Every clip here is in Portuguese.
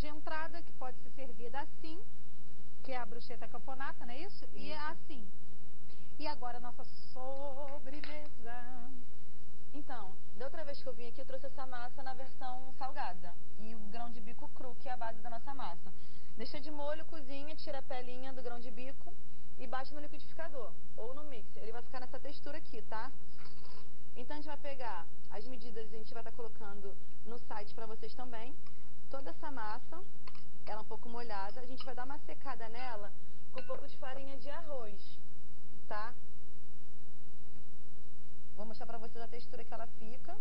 de entrada, que pode ser servida assim, que é a bruschetta caponata, não é isso? E assim. E agora a nossa sobremesa. Então, da outra vez que eu vim aqui, eu trouxe essa massa na versão salgada. E o grão de bico cru, que é a base da nossa massa. Deixa de molho, cozinha, tira a pelinha do grão de bico e bate no liquidificador ou no mixer. Ele vai ficar nessa textura aqui, tá? Então a gente vai pegar as medidas, a gente vai estar colocando no site pra vocês também. Toda essa massa, ela é um pouco molhada, a gente vai dar uma secada nela com um pouco de farinha de arroz, tá? Vou mostrar pra vocês a textura que ela fica.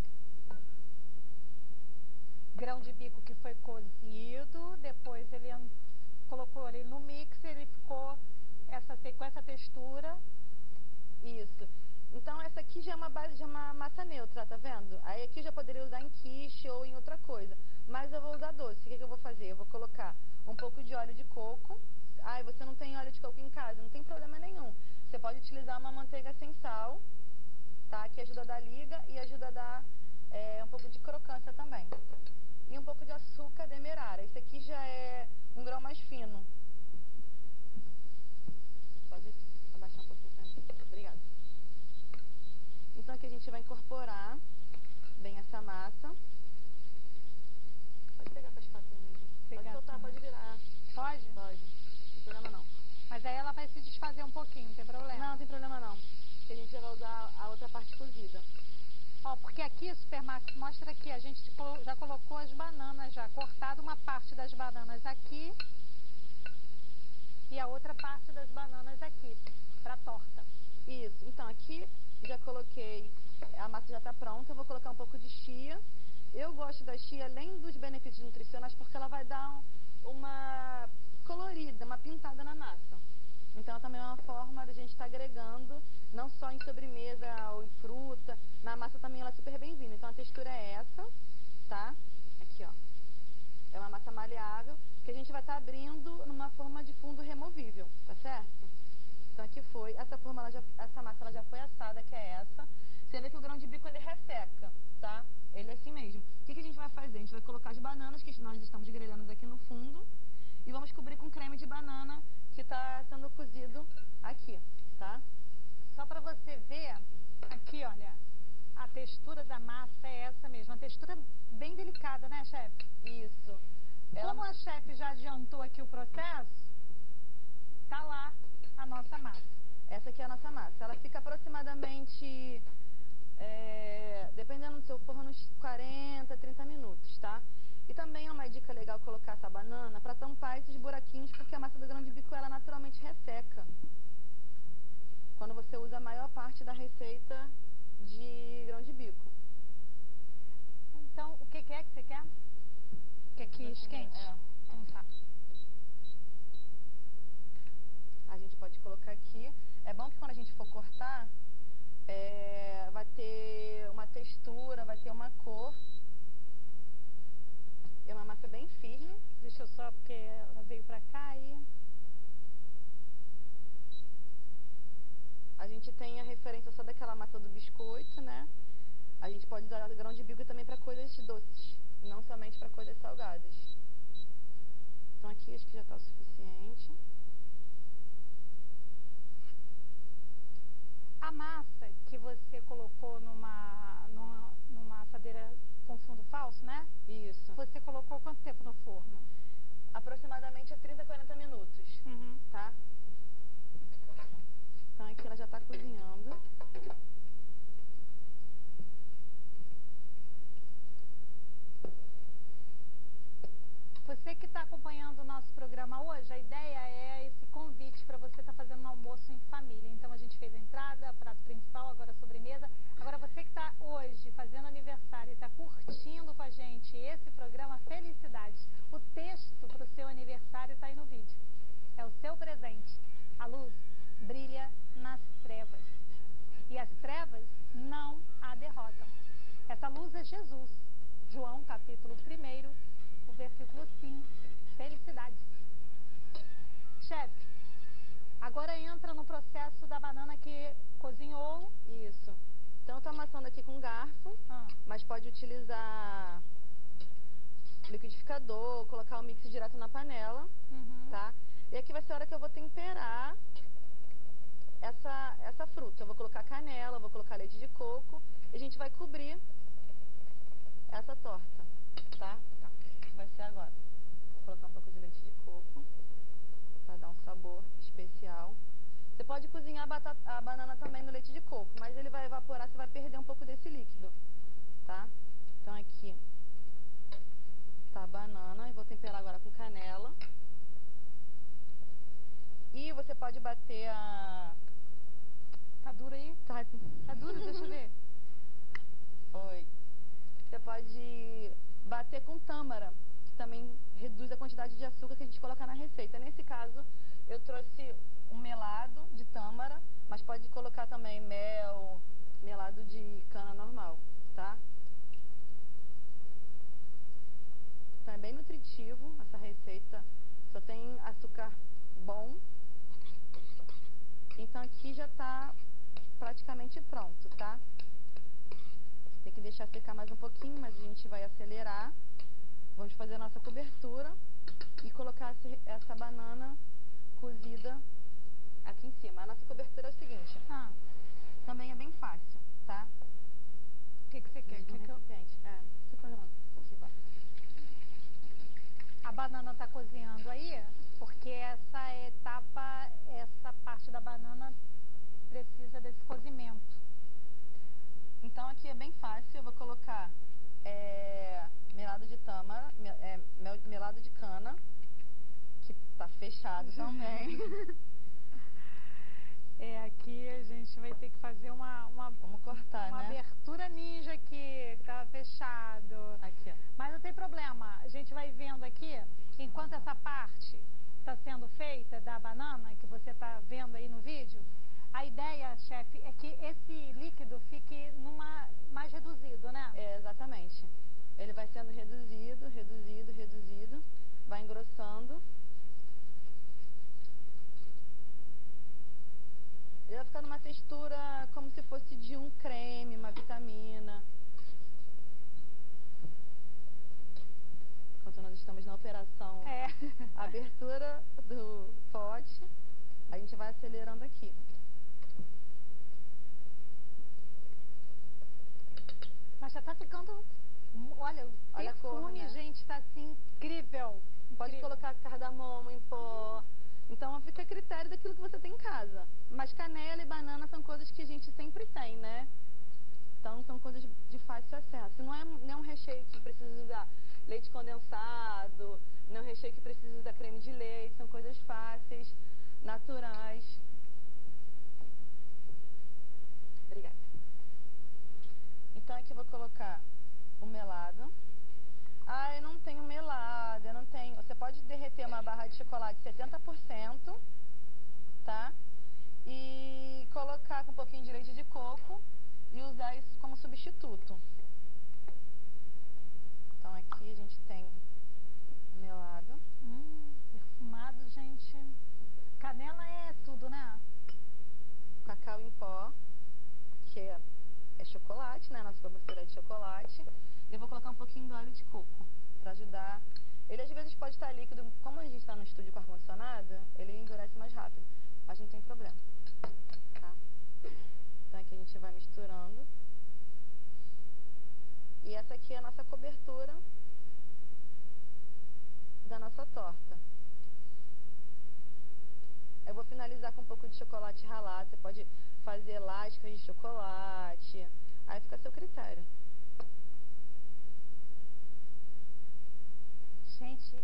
Grão de bico que foi cozido, depois ele colocou ele no mixer, ele ficou com essa textura. Isso. Então essa aqui já é uma base, já é uma massa neutra, tá vendo? Aí aqui já poderia usar em quiche ou em outra coisa. Mas eu vou usar doce. O que eu vou fazer? Eu vou colocar um pouco de óleo de coco. Ai, você não tem óleo de coco em casa? Não tem problema nenhum. Você pode utilizar uma manteiga sem sal, tá? Que ajuda a dar liga e ajuda a dar um pouco de crocância também. E um pouco de açúcar demerara. Esse aqui já é um grão mais fino. Pode abaixar um pouquinho pra mim. Obrigada. Então aqui a gente vai incorporar bem essa massa. Pode pegar com a espátula mesmo. Pode soltar, pode virar. Pode? Pode. Não tem problema não. Mas aí ela vai se desfazer um pouquinho, não tem problema? Não, não tem problema não. Porque a gente já vai usar a outra parte cozida. Ó, porque aqui, Supermax, mostra aqui, a gente já colocou as bananas já, cortado uma parte das bananas aqui e a outra parte das bananas aqui, pra torta. Isso, então aqui já coloquei, a massa já tá pronta, eu vou colocar um pouco de chia. Eu gosto da chia, além dos benefícios nutricionais, porque ela vai dar uma colorida, uma pintada na massa. Então também é uma forma da gente estar agregando, não só em sobremesa ou em fruta, na massa também ela é super bem-vinda. Então a textura é essa, tá? Aqui, ó. É uma massa maleável que a gente vai estar abrindo numa forma de fundo removível, tá certo? Então aqui foi, essa massa ela já foi assada, que é essa. Você vê que o grão de bico ele resseca, tá? Ele é assim mesmo. O que a gente vai fazer? A gente vai colocar as bananas que nós estamos grelhando aqui no fundo e vamos cobrir com creme de banana que está sendo cozido aqui, tá? Só para você ver, aqui, olha, a textura da massa é essa mesmo, uma textura bem delicada, né, chefe? Isso. Como a chefe já adiantou aqui o processo, tá lá a nossa massa. Essa aqui é a nossa massa. Ela fica aproximadamente, dependendo do seu forno, uns 40, 30 minutos, tá? E também é uma dica legal colocar essa banana para tampar esses buraquinhos, porque a massa do grão de bico ela naturalmente resseca. Quando você usa a maior parte da receita de grão de bico. Então, o que é que você quer? Quer que esquente? Então tá. A gente pode colocar aqui. É bom que quando a gente for cortar, vai ter uma textura, vai ter uma cor. É uma massa bem firme. Deixa eu só, porque ela veio pra cá e... A gente tem a referência só daquela massa do biscoito, né? A gente pode usar grão de bico também para coisas doces, não somente para coisas salgadas. Então aqui acho que já está o suficiente. A massa que você colocou numa assadeira com fundo falso, né? Isso. Você colocou quanto tempo no forno? Aproximadamente 30 a 40 minutos, tá? Então aqui ela já está cozinhando. Você que está acompanhando o nosso programa hoje, a ideia é esse convite para você estar fazendo um almoço em família. Então a gente fez a entrada, prato principal, agora a sobremesa. Agora você que está hoje fazendo aniversário e está curtindo com a gente esse programa, felicidades. O texto para o seu aniversário está aí no vídeo. É o seu presente. A luz brilha nas trevas. E as trevas não a derrotam. Essa luz é Jesus. João capítulo 1, o versículo 5. Felicidades. Chefe, agora entra no processo da banana que cozinhou. Isso. Então eu tô amassando aqui com garfo, mas pode utilizar liquidificador, colocar o mix direto na panela, tá? E aqui vai ser a hora que eu vou temperar essa fruta. Eu vou colocar canela, vou colocar leite de coco e a gente vai cobrir essa torta, tá? Vai ser agora. Vou colocar um pouco de leite de coco para dar um sabor especial. Você pode cozinhar a banana também no leite de coco, mas ele vai evaporar, você vai perder um pouco desse líquido, tá? Então aqui tá a banana e vou temperar agora com canela. E você pode bater a... Tá duro aí? Tá duro? Deixa eu ver. Foi. Você pode bater com tâmara, que também reduz a quantidade de açúcar que a gente coloca na receita. Nesse caso, eu trouxe um melado de tâmara, mas pode colocar também mel, melado de cana normal, tá? Então é bem nutritivo essa receita, só tem açúcar bom. Então aqui já tá praticamente pronto, tá? Tem que deixar secar mais um pouquinho, mas a gente vai acelerar. Vamos fazer a nossa cobertura e colocar essa banana cozida aqui em cima. A nossa cobertura é o seguinte, também é bem fácil, tá? O que você quer? Você põe aqui, vai. A banana tá cozinhando aí, porque essa etapa, essa parte da banana precisa desse cozimento. Então aqui é bem fácil, eu vou colocar melado de tâmara, melado de cana, que tá fechado também. Aqui a gente vai ter que fazer Vamos cortar, uma né? abertura ninja aqui, que tava fechado. Aqui, ó. Mas não tem problema, a gente vai vendo aqui, enquanto essa parte está sendo feita da banana, que você está vendo aí no vídeo, a ideia, chefe, é que esse líquido fique mais reduzido, né? Exatamente. Ele vai sendo reduzido, reduzido, reduzido, vai engrossando. Ele vai ficar numa textura como se fosse de um creme, uma vitamina. Enquanto nós estamos na operação abertura do pote, a gente vai acelerando aqui. Mas já tá ficando... Olha, o perfume, né? gente, tá assim, incrível. Pode colocar cardamomo em pó. Então fica a critério daquilo que você tem em casa. Mas canela e banana são coisas que a gente sempre tem, né? Então são coisas de fácil acesso. Não é um recheio que precisa usar leite condensado, não é um recheio que precisa usar creme de leite. São coisas fáceis, naturais. Obrigada. Então aqui eu vou colocar o melado. Eu não tenho melado, eu não tenho... Você pode derreter uma barra de chocolate 70%, tá? E colocar com um pouquinho de leite de coco e usar isso como substituto. Então aqui a gente tem melado. Perfumado, gente. Canela é tudo, né? Cacau em pó, que é chocolate, né? Nossa cobertura é de chocolate. E eu vou colocar um pouquinho do óleo de coco para ajudar. Ele às vezes pode estar líquido, como a gente está no estúdio com ar-condicionado, ele endurece mais rápido, mas não tem problema, tá? Então aqui a gente vai misturando. E essa aqui é a nossa cobertura da nossa torta. Eu vou finalizar com um pouco de chocolate ralado. Você pode fazer lascas de chocolate, aí fica a seu critério. Gente,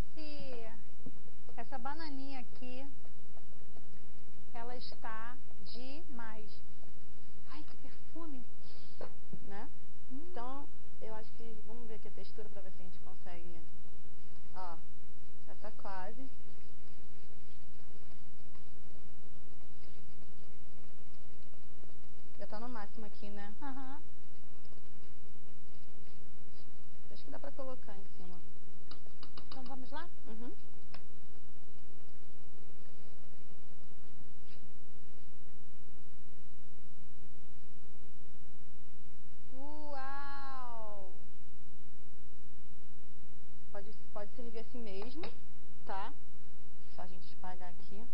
essa bananinha aqui, ela está demais. Ai, que perfume! Né? Então, eu acho que... Vamos ver aqui a textura para ver se a gente consegue... Ó, já tá quase. Já tá no máximo aqui, né? Acho que dá pra colocar em cima. Então vamos lá? Uau! servir assim mesmo, tá? Só a gente espalhar aqui.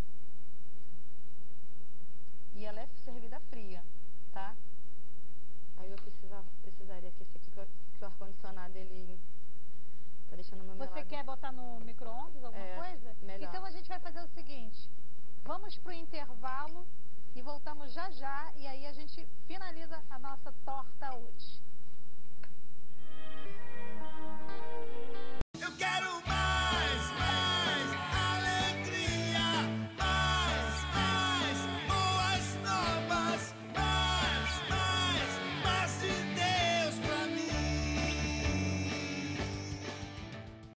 E ela é servida fria, tá? Aí eu precisaria aquecer aqui, que o ar-condicionado, ele tá deixando meu melado. Você quer botar no micro-ondas alguma coisa? Melhor. Então a gente vai fazer o seguinte, vamos pro intervalo e voltamos já já, e aí a gente finaliza a nossa torta hoje. Eu quero mais.